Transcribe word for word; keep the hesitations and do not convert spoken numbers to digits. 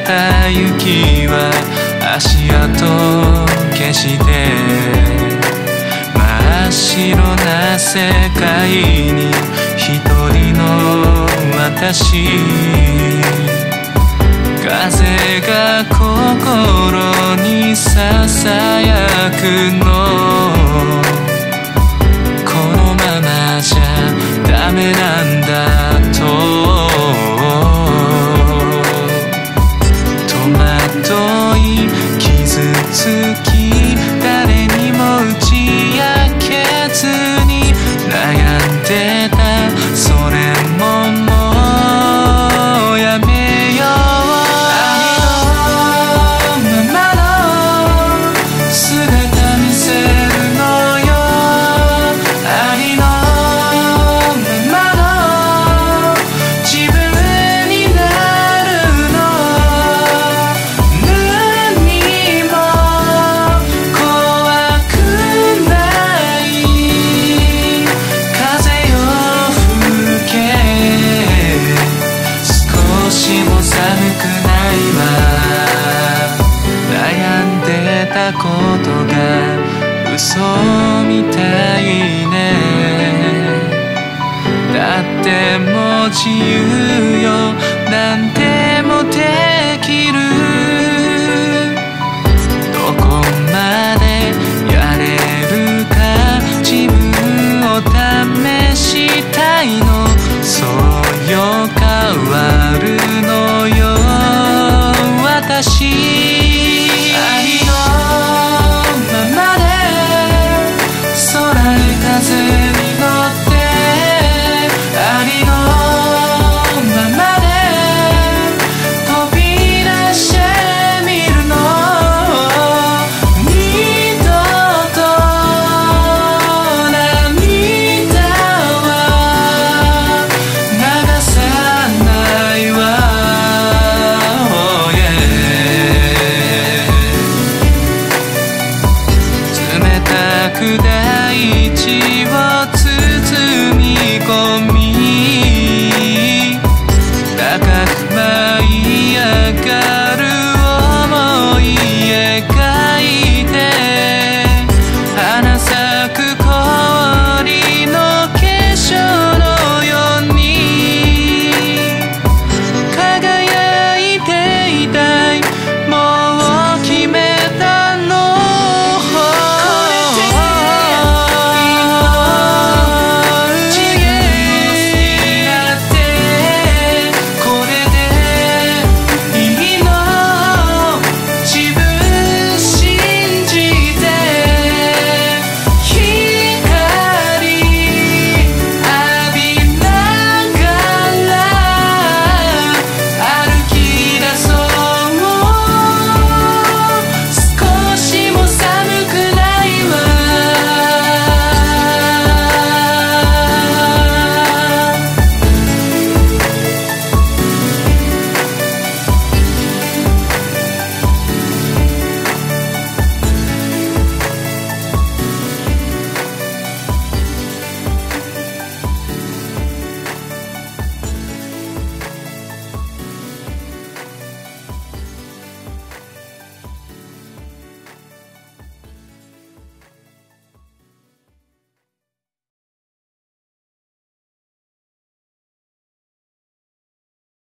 た雪は足跡消して真っ白な世界に一人の私風が心にささやくのこのままじゃダメなんだと戸惑い傷つき誰にも打ち明けずに悩んでたそれももうやめようことが嘘みたいねだってもう自由よなんでもできるどこまでやれるか自分を試したいのそうよ変わるのよ私風に乗ってありのままで飛び出してみるの二度と涙は流さないわ、oh yeah、冷たく大地を